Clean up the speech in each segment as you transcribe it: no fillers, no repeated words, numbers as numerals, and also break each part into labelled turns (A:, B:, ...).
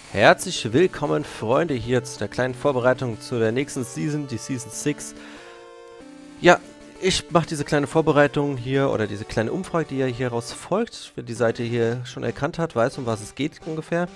A: Herzlich willkommen, Freunde, hier zu der kleinen Vorbereitung zu der nächsten Season, die Season 6. Ja, ich mache diese kleine Vorbereitung hier, oder diese kleine Umfrage, die ja hier raus folgt. Wer die Seite hier schon erkannt hat, weiß, um was es geht ungefähr.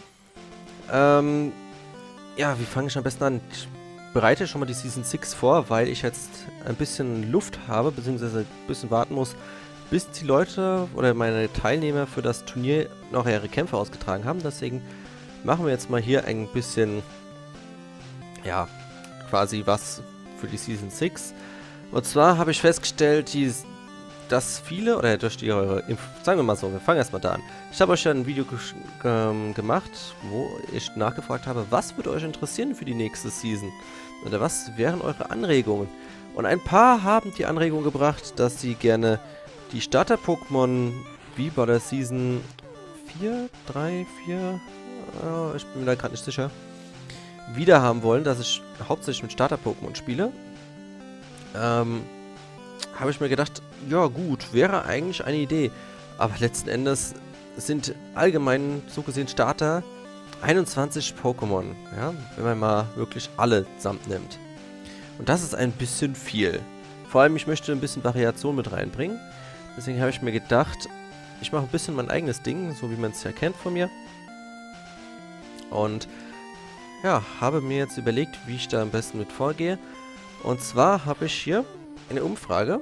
A: Ja, wie fange ich am besten an? Ich bereite schon mal die Season 6 vor, weil ich jetzt ein bisschen Luft habe, beziehungsweise ein bisschen warten muss, bis die Leute oder meine Teilnehmer für das Turnier noch ihre Kämpfe ausgetragen haben. Deswegen machen wir jetzt mal hier ein bisschen, ja, quasi was für die Season 6. Und zwar habe ich festgestellt, dass viele, oder durch die sagen wir mal so, wir fangen erstmal da an. Ich habe euch ja ein Video gemacht, wo ich nachgefragt habe, was würde euch interessieren für die nächste Season? Oder was wären eure Anregungen? Und ein paar haben die Anregung gebracht, dass sie gerne die Starter-Pokémon wie bei der Season 4, 3, 4... ich bin mir da gerade nicht sicher, wieder haben wollen, dass ich hauptsächlich mit Starter-Pokémon spiele. Habe ich mir gedacht, ja gut, wäre eigentlich eine Idee. Aber letzten Endes sind allgemein so gesehen Starter 21 Pokémon, ja, wenn man mal wirklich alle samt nimmt. Und das ist ein bisschen viel. Vor allem, ich möchte ein bisschen Variation mit reinbringen. Deswegen habe ich mir gedacht, ich mache ein bisschen mein eigenes Ding, so wie man es ja kennt von mir. Und ja, habe mir jetzt überlegt, wie ich da am besten mit vorgehe. Und zwar habe ich hier eine Umfrage.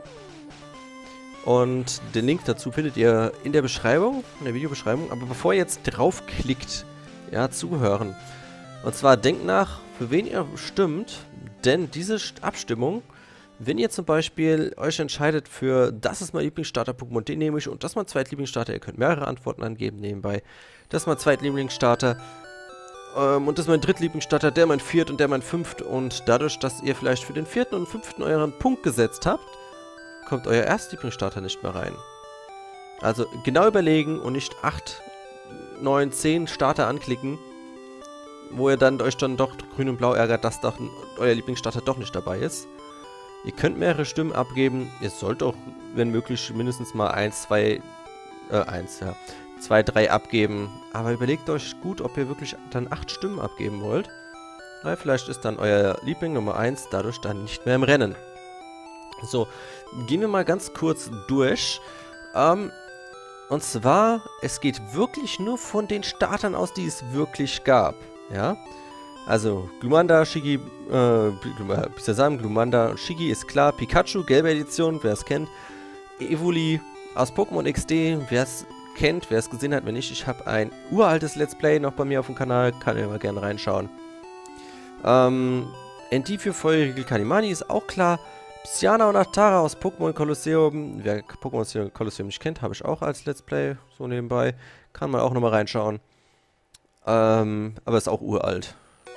A: Und den Link dazu findet ihr in der Beschreibung, in der Videobeschreibung. Aber bevor ihr jetzt draufklickt, ja, zuhören. Und zwar denkt nach, für wen ihr stimmt. Denn diese Abstimmung, wenn ihr zum Beispiel euch entscheidet für, das ist mein Lieblingsstarter-Pokémon, den nehme ich, und das ist mein Zweitlieblingsstarter, ihr könnt mehrere Antworten angeben nebenbei. Das ist mein Zweitlieblingsstarter. Und das ist mein Drittlieblingsstarter, der mein Viert und der mein Fünft. Und dadurch, dass ihr vielleicht für den Vierten und Fünften euren Punkt gesetzt habt, kommt euer Erstlieblingsstarter nicht mehr rein. Also genau überlegen und nicht 8, 9, 10 Starter anklicken, wo ihr dann euch dann doch grün und blau ärgert, dass doch euer Lieblingsstarter doch nicht dabei ist. Ihr könnt mehrere Stimmen abgeben. Ihr sollt auch, wenn möglich, mindestens mal 2, 3 abgeben. Aber überlegt euch gut, ob ihr wirklich dann 8 Stimmen abgeben wollt. Weil vielleicht ist dann euer Liebling Nummer 1 dadurch dann nicht mehr im Rennen. So, gehen wir mal ganz kurz durch. Und zwar, es geht wirklich nur von den Startern aus, die es wirklich gab. Ja, also Glumanda, Shigi, Bisasam, Glumanda und Shigi ist klar. Pikachu, gelbe Edition, wer es kennt. Evoli aus Pokémon XD, wer es kennt, wer es gesehen hat, wenn nicht, ich habe ein uraltes Let's Play noch bei mir auf dem Kanal, kann ihr mal gerne reinschauen. NT für Feuerriegel Kanimani ist auch klar. Psyana und Atara aus Pokémon Colosseum, wer Pokémon Colosseum nicht kennt, habe ich auch als Let's Play, so nebenbei, kann man auch nochmal reinschauen. Aber ist auch uralt.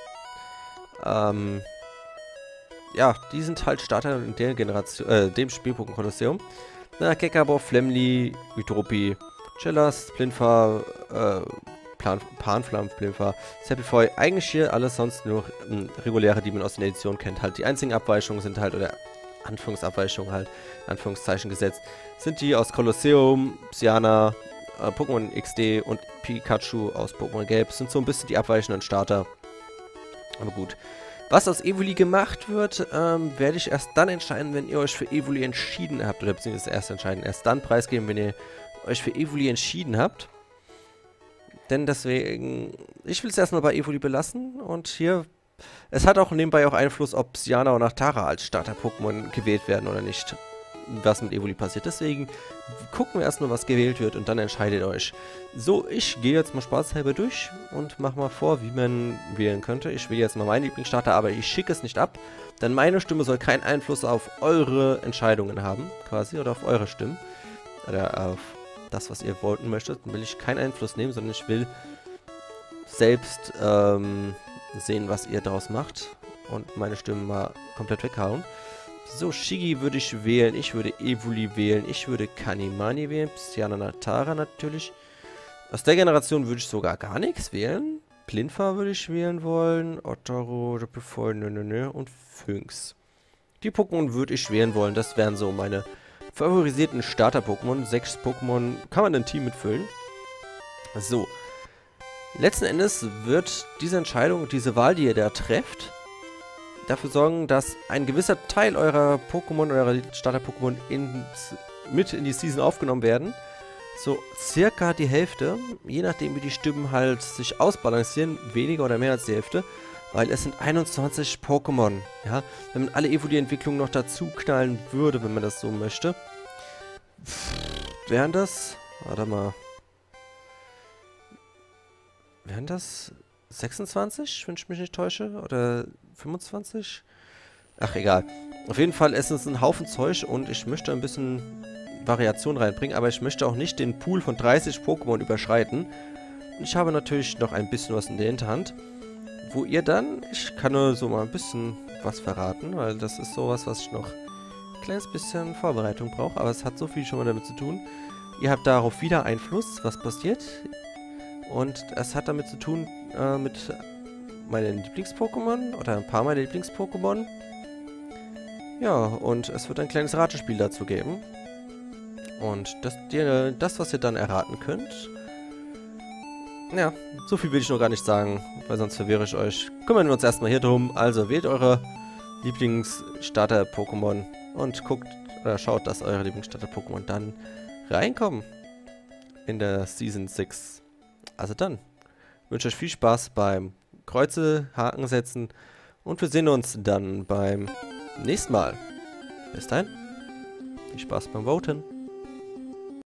A: Ja, die sind halt Starter in der Generation, dem Spiel Pokémon Colosseum. Na, Gekabo, Flemly, Hydropi, Chillas, Splinfer, Panflam, Splinfer, Sapphifoy, eigentlich hier alles sonst nur reguläre, die man aus der Edition kennt. Halt die einzigen Abweichungen sind halt, oder Anführungsabweichungen halt, Anführungszeichen gesetzt, sind die aus Colosseum, Psyana, Pokémon XD und Pikachu aus Pokémon Gelb. Sind so ein bisschen die abweichenden Starter. Aber gut. Was aus Evoli gemacht wird, werde ich erst dann entscheiden, wenn ihr euch für Evoli entschieden habt. Oder beziehungsweise erst entscheiden, erst dann preisgeben, wenn ihr euch für Evoli entschieden habt. Denn deswegen, ich will es erstmal bei Evoli belassen. Und hier, es hat auch nebenbei auch Einfluss, ob Psyana und Atara als Starter-Pokémon gewählt werden oder nicht. Was mit Evoli passiert. Deswegen gucken wir erstmal, was gewählt wird und dann entscheidet euch. So, ich gehe jetzt mal spaßhalber durch und mache mal vor, wie man wählen könnte. Ich wähle jetzt mal meinen Lieblingsstarter, aber ich schicke es nicht ab, denn meine Stimme soll keinen Einfluss auf eure Entscheidungen haben, quasi, oder auf eure Stimmen. Oder auf das, was ihr wollten möchtet. Dann will ich keinen Einfluss nehmen, sondern ich will selbst sehen, was ihr daraus macht und meine Stimmen mal komplett weghauen. So, Shigi würde ich wählen, ich würde Evoli wählen, ich würde Kanimani wählen, Psyana Natara natürlich. Aus der Generation würde ich sogar gar nichts wählen. Plinfa würde ich wählen wollen, Ottoro, und Phynx. Die Pokémon würde ich wählen wollen, das wären so meine favorisierten Starter-Pokémon. 6 Pokémon kann man ein Team mitfüllen. So. Letzten Endes wird diese Entscheidung, diese Wahl, die ihr da trefft, dafür sorgen, dass ein gewisser Teil eurer Pokémon, eurer Starter-Pokémon mit in die Season aufgenommen werden. So circa die Hälfte, je nachdem wie die Stimmen halt sich ausbalancieren, weniger oder mehr als die Hälfte, weil es sind 21 Pokémon, ja. Wenn man alle Evoli-Entwicklungen noch dazu knallen würde, wenn man das so möchte, wären das, warte mal, wären das 26, wenn ich mich nicht täusche, oder 25? Ach, egal. Auf jeden Fall ist es ein Haufen Zeug und ich möchte ein bisschen Variation reinbringen, aber ich möchte auch nicht den Pool von 30 Pokémon überschreiten. Ich habe natürlich noch ein bisschen was in der Hinterhand, wo ihr dann, ich kann nur so mal ein bisschen was verraten, weil das ist sowas, was ich noch ein kleines bisschen Vorbereitung brauche, aber es hat so viel schon mal damit zu tun. Ihr habt darauf wieder Einfluss, was passiert, und es hat damit zu tun, mit meinen Lieblings-Pokémon oder ein paar meiner Lieblings-Pokémon. Ja, und es wird ein kleines Ratespiel dazu geben. Und das, was ihr dann erraten könnt, ja, so viel will ich noch gar nicht sagen, weil sonst verwirre ich euch. Kümmern wir uns erstmal hier drum. Also wählt eure Lieblings-Starter-Pokémon und guckt oder schaut, dass eure Lieblings-Starter-Pokémon dann reinkommen in der Season 6. Also dann, wünsche euch viel Spaß beim Kreuze, Haken setzen und wir sehen uns dann beim nächsten Mal. Bis dahin, viel Spaß beim Voten.